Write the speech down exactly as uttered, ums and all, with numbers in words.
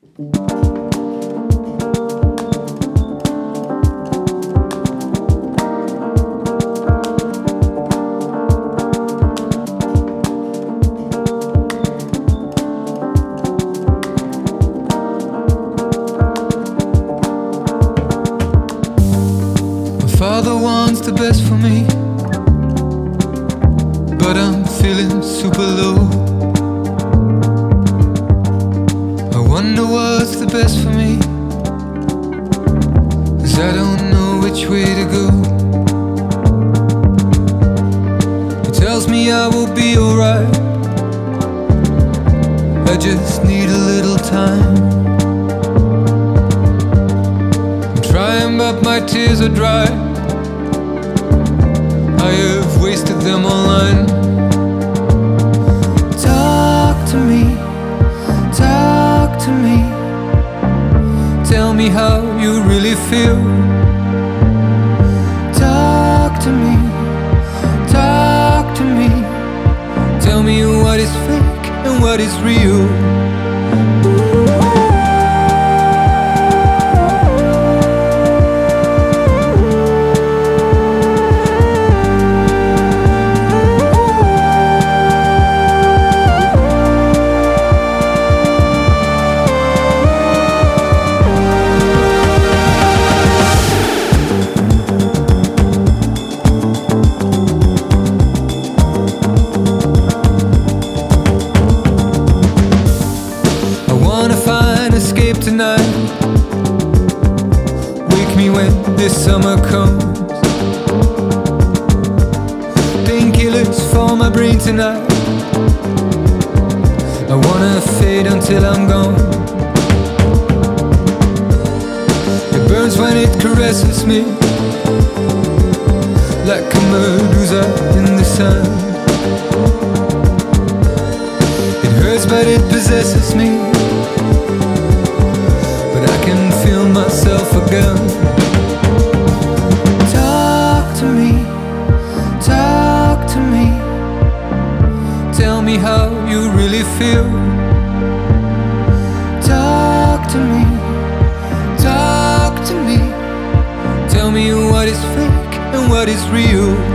Father wants the best for me, but I'm feeling super low. I wonder what's the best for me, 'cause I don't know which way to go. He tells me I will be alright, I just need a little time. I'm trying but my tears are dry, I have wasted them online. Talk to me, talk to me, tell me how you really feel. Talk to me, talk to me, tell me what is fake and what is real. Tonight, wake me when this summer comes. Painkillers for my brain tonight, I wanna fade until I'm gone. It burns when it caresses me, like a medusa in the sun. It hurts but it possesses me, I can feel myself again. Talk to me, talk to me, tell me how you really feel. Talk to me, talk to me, tell me what is fake and what is real.